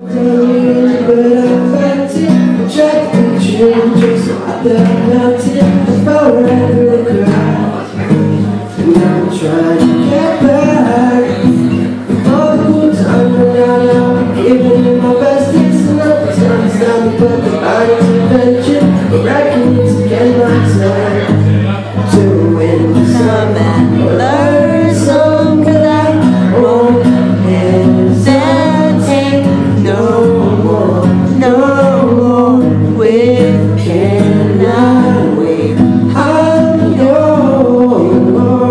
But I'm fighting, trying to change, so I fell mountain, I fell right through the crowd. And now I'm trying to get back. All the good times are now, I'm giving it my best. It's enough time to stop me, but the body's invention, but wrecking it again myself. To win the sun and learn some, 'cause I won't hesitate no more, no more. With cannot wait, I'm yours.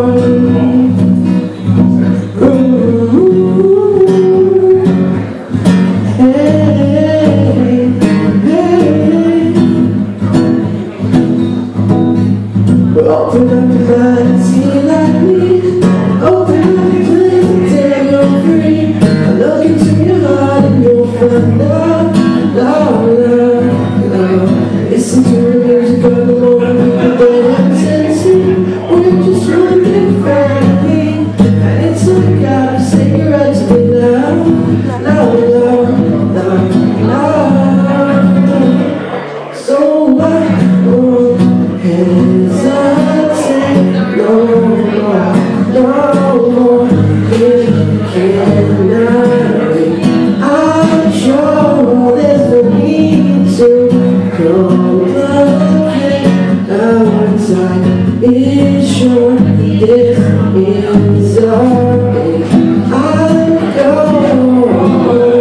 Hey, hey. Open up your mind and see like me. Open up your place and tell you're free. I look into your heart and you'll find love, love, love, love. Listen to the music of the Lord, people that have sensing. We're just one big family, and it's like God to say you're right to be loved, love, love, love, love. So I won't hesitate no more, no more. It cannot wait. I'm sure there's no need to complicate our time. It's sure this is our day. I'm gone.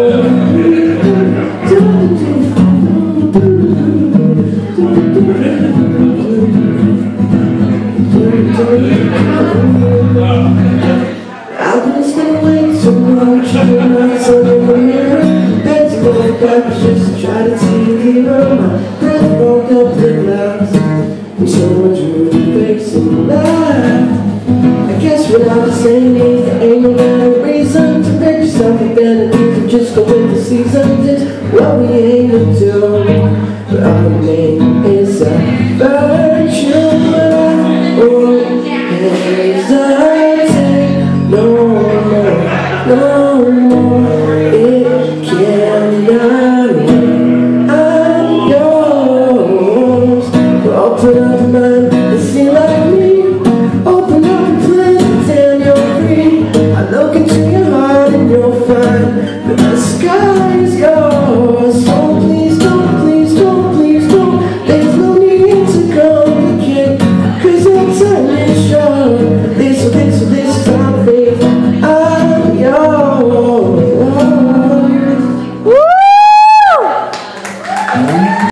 I've been staying awake so much, I'm not so in the mirror. Bed's going back just to try to see her. My breath broke up the glass, and so much room facing back. I guess without the same needs, there ain't no better reason to pick yourself identity, to just go with the seasons. It's what we aim to do, but our name is a virtue. But I won't hesitate no more, no more. It cannot wait. I'm yours. Open up your mind and see like me. Open up your plan and tell you're free. I look into your heart and you'll find that the sky is yours. So please don't, please don't, please don't. There's no need to complicate, 'cause your time is short. This time, faith, I'm yours.